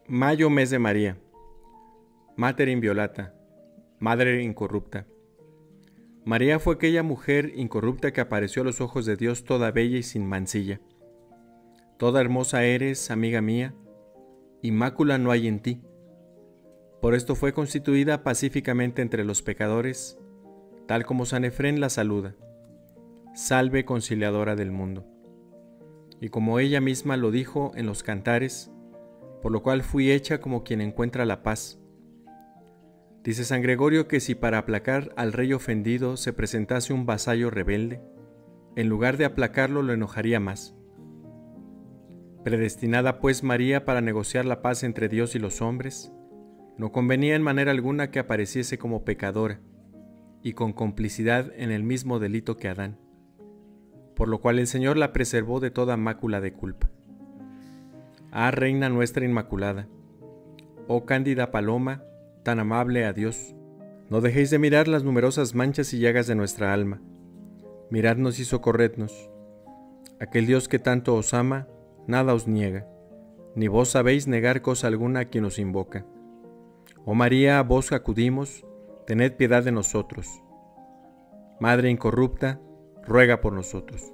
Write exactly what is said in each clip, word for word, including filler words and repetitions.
Mayo, mes de María. Mater inviolata, Madre incorrupta. María fue aquella mujer incorrupta que apareció a los ojos de Dios toda bella y sin mancilla. Toda hermosa eres, amiga mía, y mácula no hay en ti. Por esto fue constituida pacíficamente entre los pecadores, tal como San Efrén la saluda. Salve, conciliadora del mundo. Y como ella misma lo dijo en los cantares, por lo cual fui hecha como quien encuentra la paz. Dice San Gregorio que si para aplacar al rey ofendido se presentase un vasallo rebelde, en lugar de aplacarlo lo enojaría más. Predestinada pues María para negociar la paz entre Dios y los hombres, no convenía en manera alguna que apareciese como pecadora y con complicidad en el mismo delito que Adán, por lo cual el Señor la preservó de toda mácula de culpa. Ah, Reina nuestra Inmaculada, oh cándida paloma, tan amable a Dios, no dejéis de mirar las numerosas manchas y llagas de nuestra alma. Miradnos y socorrednos. Aquel Dios que tanto os ama, nada os niega, ni vos sabéis negar cosa alguna a quien os invoca. Oh María, a vos acudimos, tened piedad de nosotros. Madre incorrupta, ruega por nosotros.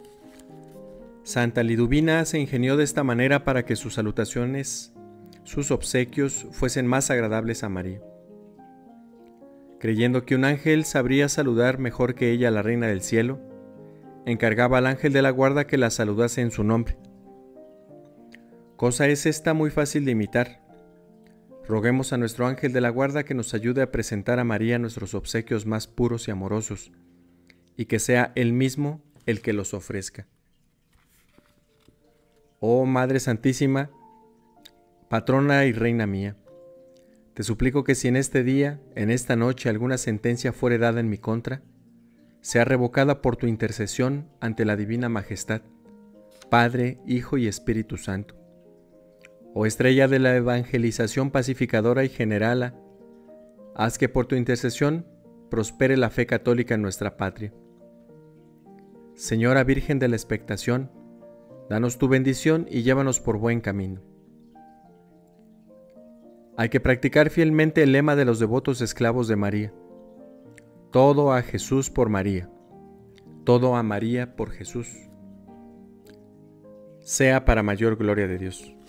Santa Liduvina se ingenió de esta manera para que sus salutaciones, sus obsequios fuesen más agradables a María. Creyendo que un ángel sabría saludar mejor que ella a la Reina del Cielo, encargaba al ángel de la guarda que la saludase en su nombre. Cosa es esta muy fácil de imitar. Roguemos a nuestro ángel de la guarda que nos ayude a presentar a María nuestros obsequios más puros y amorosos, y que sea él mismo el que los ofrezca. Oh Madre Santísima, patrona y reina mía, te suplico que si en este día, en esta noche, alguna sentencia fuere dada en mi contra, sea revocada por tu intercesión ante la divina majestad, Padre, Hijo y Espíritu Santo. Oh estrella de la evangelización pacificadora y generala, haz que por tu intercesión prospere la fe católica en nuestra patria. Señora Virgen de la Expectación, danos tu bendición y llévanos por buen camino. Hay que practicar fielmente el lema de los devotos esclavos de María. Todo a Jesús por María. Todo a María por Jesús. Sea para mayor gloria de Dios.